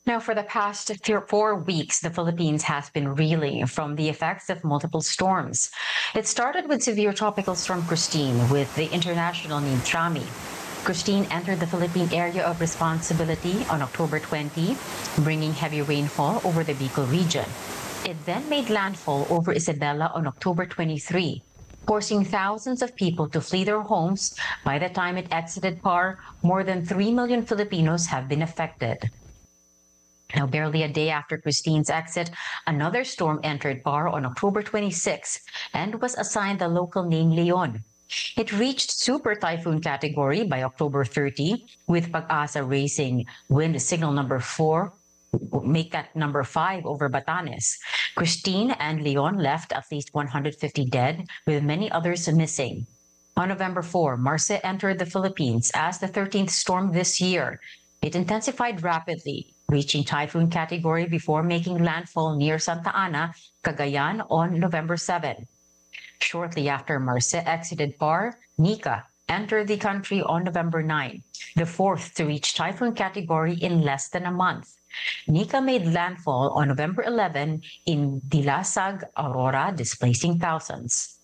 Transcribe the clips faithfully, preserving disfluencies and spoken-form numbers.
Now, for the past four weeks, the Philippines has been reeling from the effects of multiple storms. It started with severe tropical storm Christine with the international name Trami. Christine entered the Philippine area of responsibility on October twentieth, bringing heavy rainfall over the Bicol region. It then made landfall over Isabela on October twenty-third, forcing thousands of people to flee their homes. By the time it exited P A R, more than three million Filipinos have been affected. Now, barely a day after Christine's exit, another storm entered P A R on October twenty-sixth and was assigned the local name Leon. It reached super typhoon category by October thirtieth, with Pag-asa raising wind signal number four, make that number five over Batanes. Christine and Leon left at least one hundred fifty dead, with many others missing. On November fourth, Marce entered the Philippines as the thirteenth storm this year. It intensified rapidly, reaching typhoon category before making landfall near Santa Ana, Cagayan on November seventh. Shortly after Marce exited P A R, Nika entered the country on November ninth, the fourth to reach typhoon category in less than a month. Nika made landfall on November eleventh in Dilasag, Aurora, displacing thousands.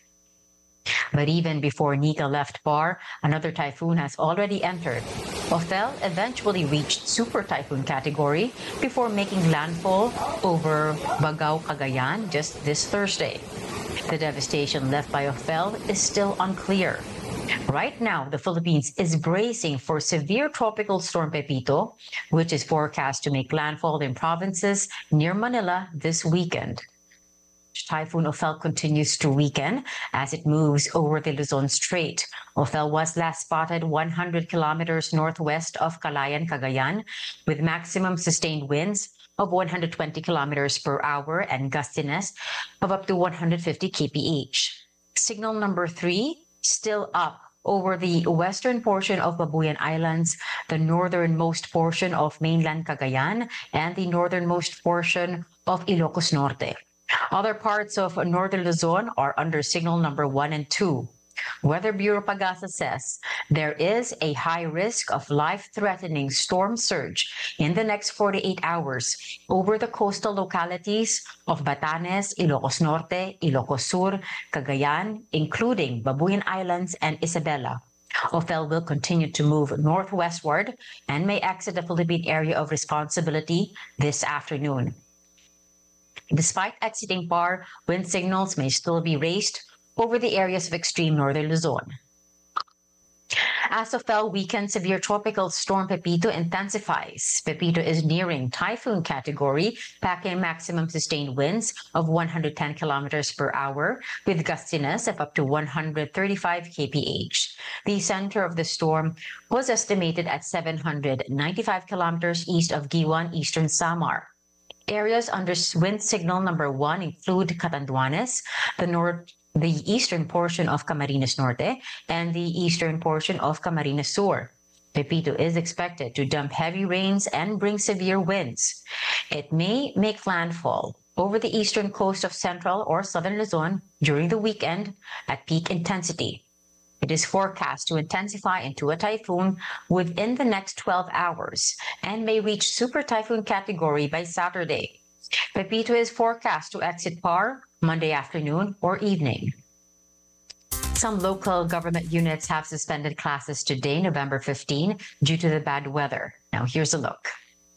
But even before Nika left P A R, another typhoon has already entered. Othel eventually reached super typhoon category before making landfall over Bagao, Cagayan just this Thursday. The devastation left by Othel is still unclear. Right now, the Philippines is bracing for severe tropical storm Pepito, which is forecast to make landfall in provinces near Manila this weekend. Typhoon Othel continues to weaken as it moves over the Luzon Strait. Othel was last spotted one hundred kilometers northwest of Calayan, Cagayan, with maximum sustained winds of one hundred twenty kilometers per hour and gustiness of up to one hundred fifty kilometers per hour. Signal number three still up over the western portion of Babuyan Islands, the northernmost portion of mainland Cagayan, and the northernmost portion of Ilocos Norte. Other parts of northern Luzon are under signal number one and two. Weather Bureau Pag-asa says there is a high risk of life-threatening storm surge in the next forty-eight hours over the coastal localities of Batanes, Ilocos Norte, Ilocos Sur, Cagayan, including Babuyan Islands and Isabela. Othel will continue to move northwestward and may exit the Philippine area of responsibility this afternoon. Despite exiting P A R, wind signals may still be raised over the areas of extreme northern Luzon. As Othel weakens, severe tropical storm Pepito intensifies. Pepito is nearing typhoon category, packing maximum sustained winds of one hundred ten kilometers per hour with gustiness of up to one hundred thirty-five kilometers per hour. The center of the storm was estimated at seven hundred ninety-five kilometers east of Giwan, eastern Samar. Areas under wind signal number one include Catanduanes, the north, the eastern portion of Camarines Norte, and the eastern portion of Camarines Sur. Pepito is expected to dump heavy rains and bring severe winds. It may make landfall over the eastern coast of central or southern Luzon during the weekend at peak intensity. It is forecast to intensify into a typhoon within the next twelve hours and may reach super typhoon category by Saturday. Pepito is forecast to exit P A R Monday afternoon or evening. Some local government units have suspended classes today, November fifteenth, due to the bad weather. Now here's a look.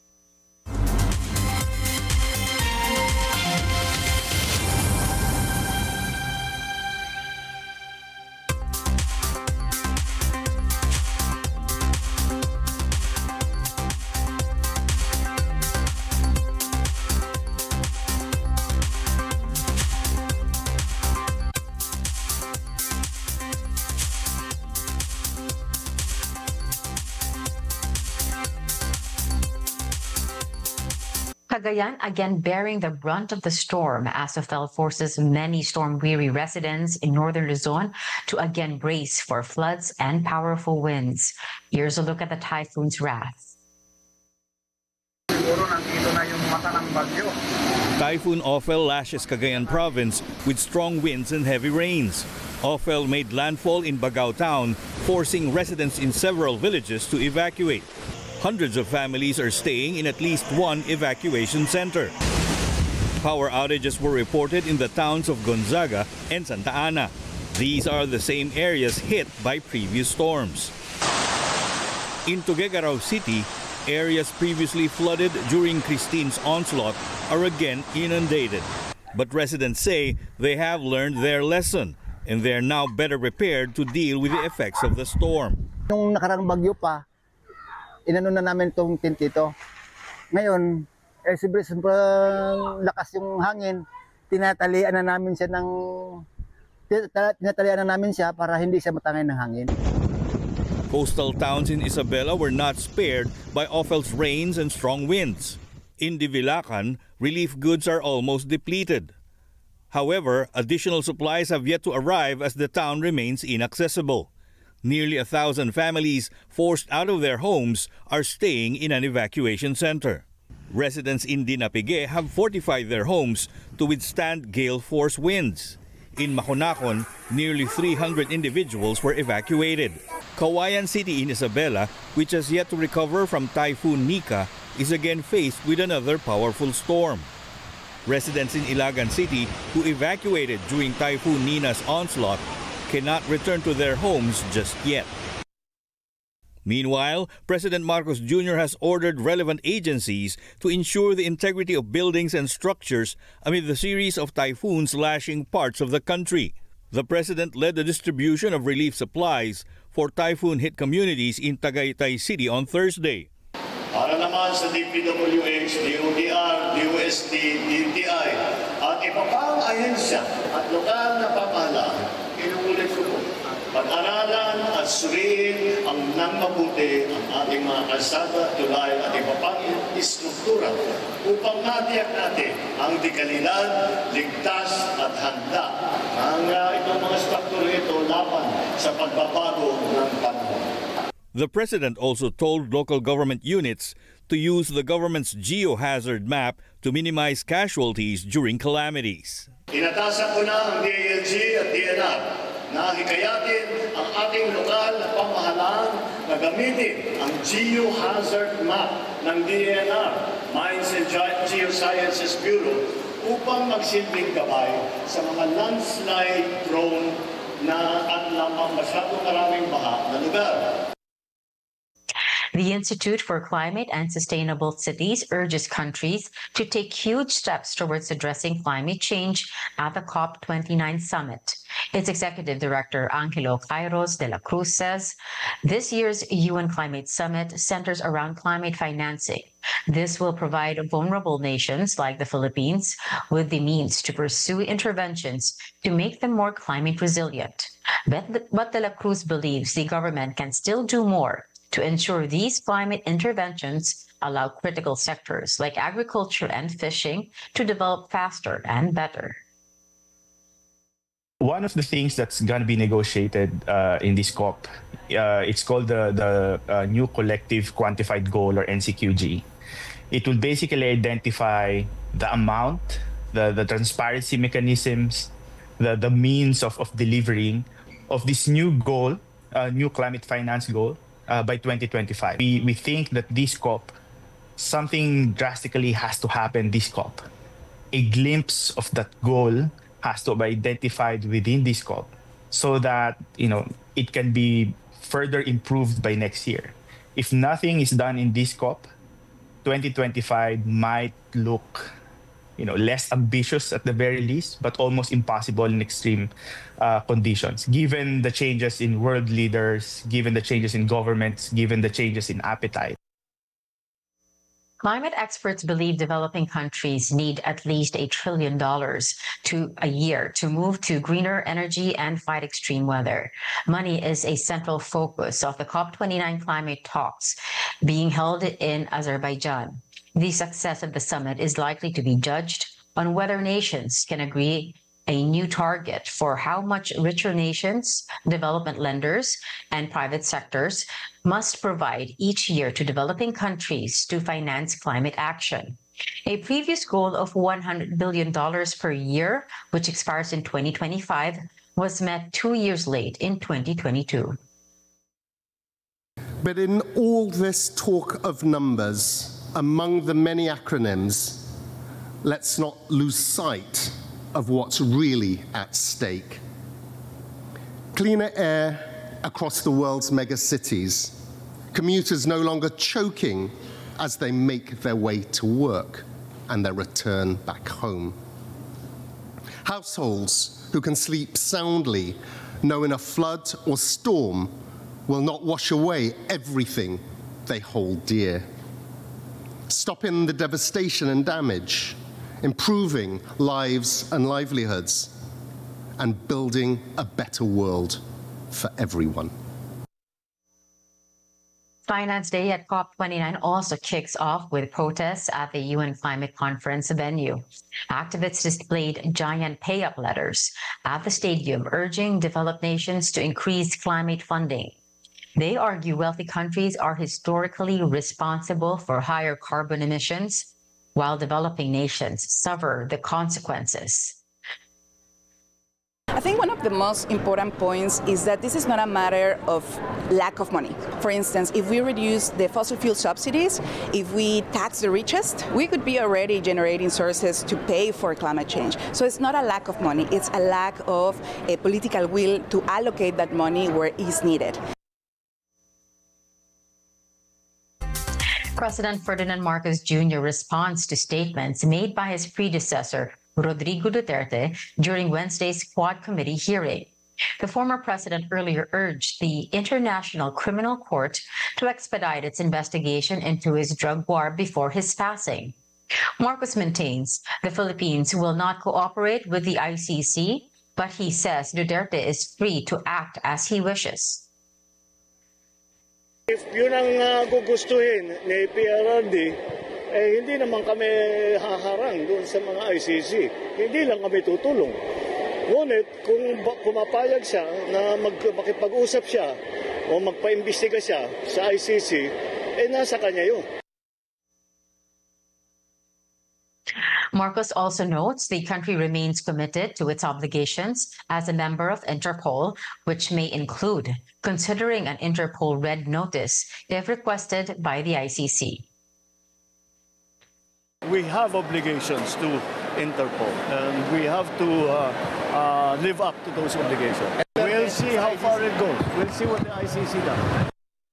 Cagayan again bearing the brunt of the storm as Othel forces many storm-weary residents in northern Luzon to again brace for floods and powerful winds. Here's a look at the typhoon's wrath. Typhoon Othel lashes Cagayan province with strong winds and heavy rains. Othel made landfall in Bagao town, forcing residents in several villages to evacuate. Hundreds of families are staying in at least one evacuation center. Power outages were reported in the towns of Gonzaga and Santa Ana. These are the same areas hit by previous storms. In Tuguegarao City, areas previously flooded during Christine's onslaught are again inundated. But residents say they have learned their lesson and they're now better prepared to deal with the effects of the storm. Nung nakarang bagyo pa, inano na namin itong tent dito. Ngayon, eh, sobrang sobrang lakas yung hangin, tinatalian na namin siya ng tinatalian na namin siya para hindi siya matangay ng hangin. Coastal towns in Isabela were not spared by Ophel's rains and strong winds. In Divilacan, relief goods are almost depleted. However, additional supplies have yet to arrive as the town remains inaccessible. Nearly a thousand families forced out of their homes are staying in an evacuation center. Residents in Dinapigue have fortified their homes to withstand gale force winds. In Maconacon, nearly three hundred individuals were evacuated. Kawayan City in Isabela, which has yet to recover from Typhoon Nika, is again faced with another powerful storm. Residents in Ilagan City who evacuated during Typhoon Nina's onslaught cannot return to their homes just yet. Meanwhile, President Marcos Junior has ordered relevant agencies to ensure the integrity of buildings and structures amid the series of typhoons lashing parts of the country. The president led the distribution of relief supplies for typhoon-hit communities in Tagaytay City on Thursday. Para naman sa D P W H, D O D R, D O S T, D T I at iba pang ahensya at lokal na pamahalaan, inuulit ko po, pag-aralan at suriin ang nang mabuti ang ating mga kalsada, tulay at iba pang istruktura upang matiyak natin ang dekalidad, ligtas at handa ang uh, itong mga struktura ito laban sa pagbabago ng panahon. The president also told local government units to use the government's geohazard map to minimize casualties during calamities. Inatasan ko na ang D I L G at D N R na hikayatin ang ating lokal na pamahalaan na gamitin ang geohazard map ng D N R, Mines and Geosciences Bureau, upang magsilbing gabay sa mga landslide prone na at lamang masyadong maraming baha na lugar. The Institute for Climate and Sustainable Cities urges countries to take huge steps towards addressing climate change at the COP twenty-nine summit. Its executive director, Angelo Kairos de la Cruz, says this year's U N Climate Summit centers around climate financing. This will provide vulnerable nations like the Philippines with the means to pursue interventions to make them more climate resilient. But, but de la Cruz believes the government can still do more to ensure these climate interventions allow critical sectors like agriculture and fishing to develop faster and better. One of the things that's going to be negotiated uh, in this COP, uh, it's called the, the uh, New Collective Quantified Goal, or N C Q G. It will basically identify the amount, the, the transparency mechanisms, the, the means of, of delivering of this new goal, uh, new climate finance goal, Uh, by twenty twenty-five. We, we think that this COP, something drastically has to happen this COP. A glimpse of that goal has to be identified within this COP so that, you know, it can be further improved by next year. If nothing is done in this COP, twenty twenty-five might look, you know, less ambitious at the very least, but almost impossible in extreme uh, conditions, given the changes in world leaders, given the changes in governments, given the changes in appetite. Climate experts believe developing countries need at least a trillion dollars to a year to move to greener energy and fight extreme weather. Money is a central focus of the COP twenty-nine climate talks being held in Azerbaijan. The success of the summit is likely to be judged on whether nations can agree a new target for how much richer nations, development lenders, and private sectors must provide each year to developing countries to finance climate action. A previous goal of one hundred billion dollars per year, which expires in twenty twenty-five, was met two years late in twenty twenty-two. But in all this talk of numbers, among the many acronyms, let's not lose sight of what's really at stake. Cleaner air across the world's megacities, commuters no longer choking as they make their way to work and their return back home. Households who can sleep soundly, knowing a flood or storm will not wash away everything they hold dear. Stopping the devastation and damage, improving lives and livelihoods, and building a better world for everyone. Finance Day at COP twenty-nine also kicks off with protests at the U N Climate Conference venue. Activists displayed giant pay-up letters at the stadium urging developed nations to increase climate funding. They argue wealthy countries are historically responsible for higher carbon emissions, while developing nations suffer the consequences. I think one of the most important points is that this is not a matter of lack of money. For instance, if we reduce the fossil fuel subsidies, if we tax the richest, we could be already generating sources to pay for climate change. So it's not a lack of money, it's a lack of a political will to allocate that money where it is needed. President Ferdinand Marcos Junior responds to statements made by his predecessor, Rodrigo Duterte, during Wednesday's Quad Committee hearing. The former president earlier urged the International Criminal Court to expedite its investigation into his drug war before his passing. Marcos maintains the Philippines will not cooperate with the I C C, but he says Duterte is free to act as he wishes. If yun ang uh, gugustuhin ni P R R D, eh hindi naman kami haharang doon sa mga I C C. Hindi lang kami tutulong. Ngunit kung pumapayag siya na mag makipag-usap siya o magpa-imbestiga siya sa I C C, eh nasa kanya yun. Marcos also notes the country remains committed to its obligations as a member of Interpol, which may include considering an Interpol red notice if requested by the I C C. We have obligations to Interpol, and we have to uh, uh, live up to those obligations. We'll see how far it goes. We'll see what the I C C does.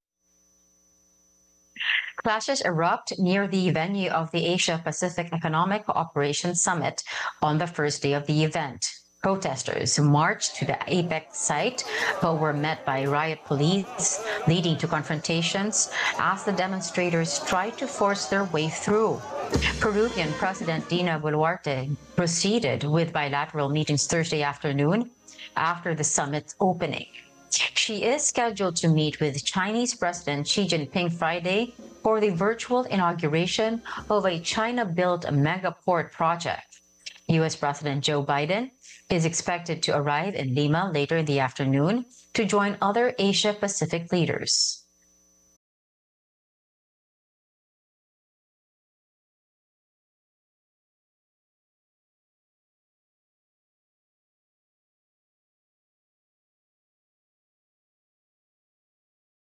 Clashes erupt near the venue of the Asia-Pacific Economic Cooperation Summit on the first day of the event. Protesters marched to the APEC site but were met by riot police, leading to confrontations as the demonstrators tried to force their way through. Peruvian President Dina Boluarte proceeded with bilateral meetings Thursday afternoon after the summit's opening. She is scheduled to meet with Chinese President Xi Jinping Friday for the virtual inauguration of a China-built megaport project. U S President Joe Biden is expected to arrive in Lima later in the afternoon to join other Asia-Pacific leaders.